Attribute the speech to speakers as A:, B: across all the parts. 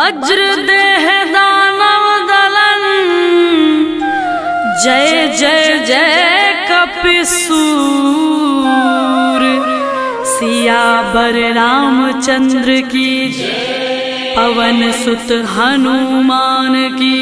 A: वज्रदेह दानव दलन, जय जय जय कपिसूर। सियावर रामचंद्र की, पवन सुत हनुमान की।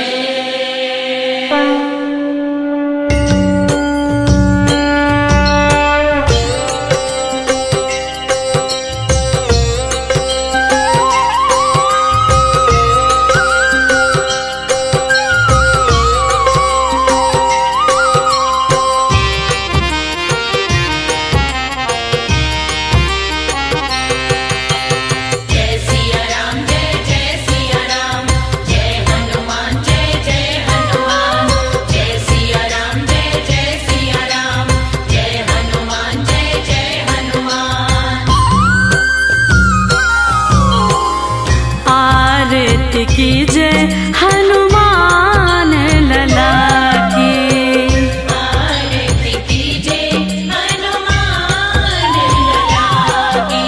A: की जय हनुमान लला की। आरती की जय हनुमान लला की।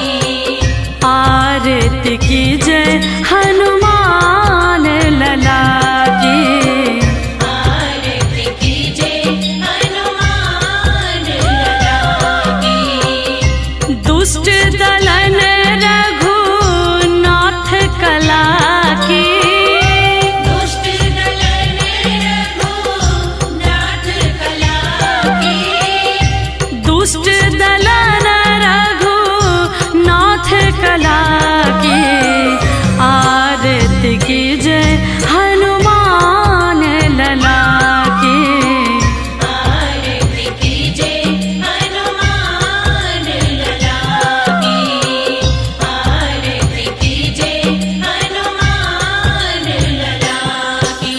A: आरती की जय हनुमान लला की। आरती की जय हनुमान लला की। दुष्ट दलन रघुनाथ कला की। दुष्ट दलन रघुनाथ कला की। दुष्ट दलन रघुनाथ कला की। आरती की जय हनुमान लला की। आरती की जय हनुमान लला की। आरती की जय हनुमान लला की।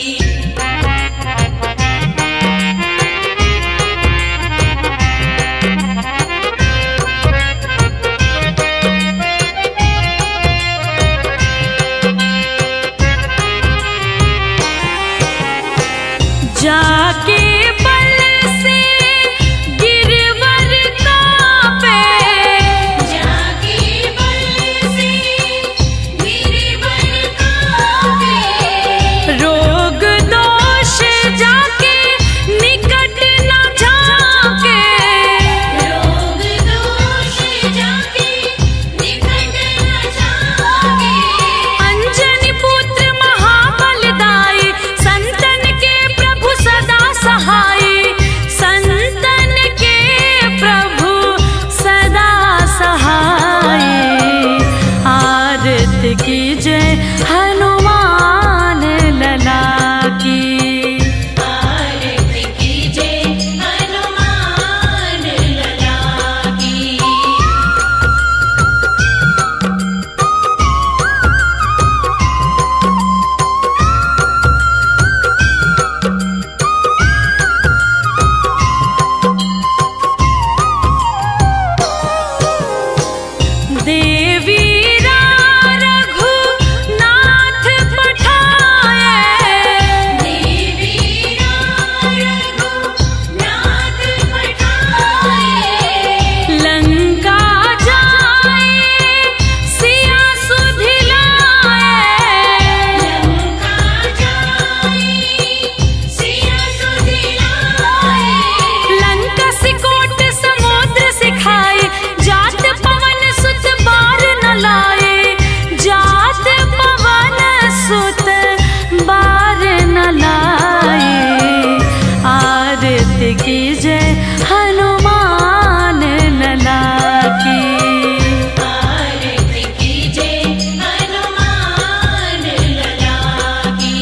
A: जाके बल से गिरवर कांपे। जाके बल से गिरवर कांपे। रोग दोष जाके निकट न झांके। रोग दोष जाके निकट न झांके। अंजनी पुत्र महाबलदाई, संतन के प्रभु सदा सहाय। संतन के प्रभु सदा सहाय। आरती की जय हनुमान लला की। आरती की जय हनुमान लला की। देवी रघुनाथ पठाए। देवी रघुनाथ पठाए। लंका जाए सिया सुधिलाए। लंका जाए सिया सुधिलाए। लंका सिकोट समुद्र सिखाए। जात पवन सुत बार न लाए। जात पवन सुत बार न लाए। आरती की जय हनुमान लला की। आरती की जय हनुमान लला की।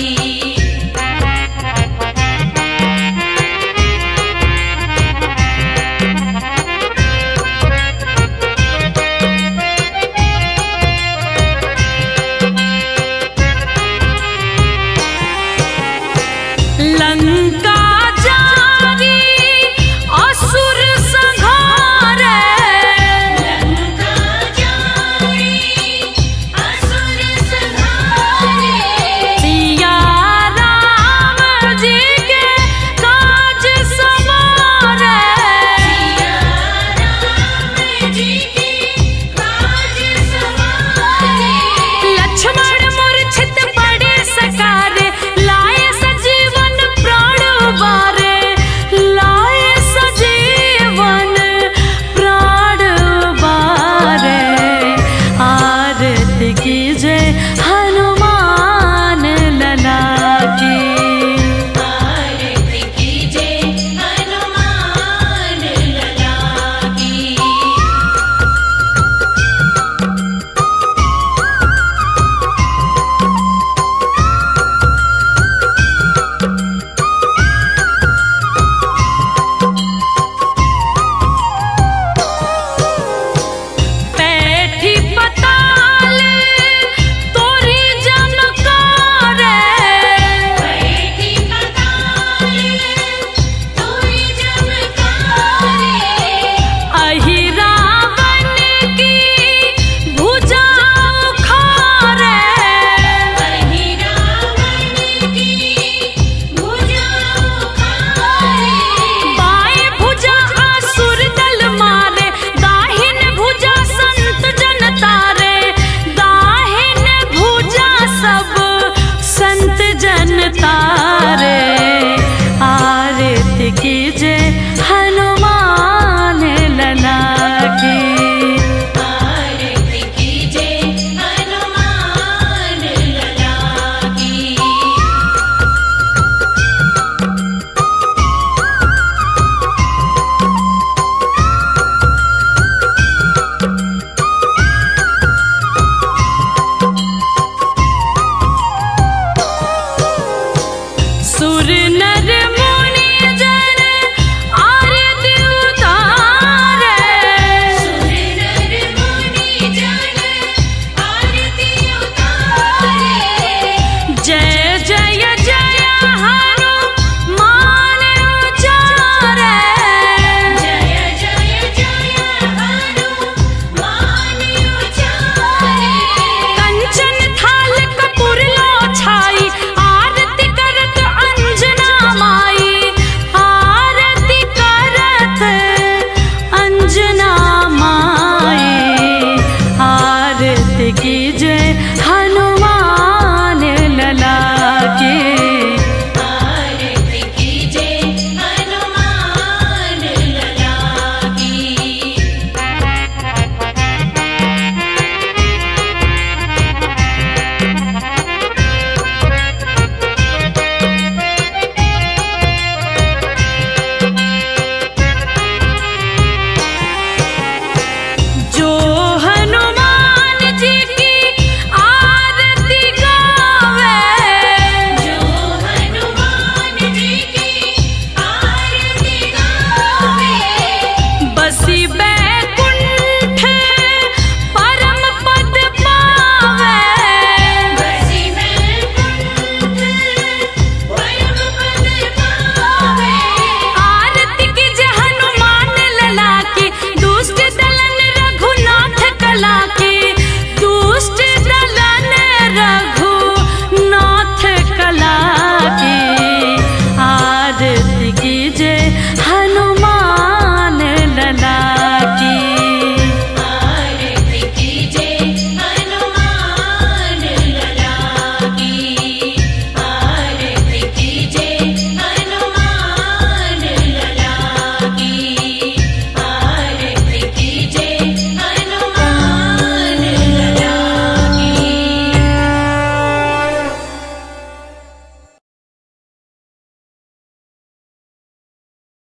A: लंका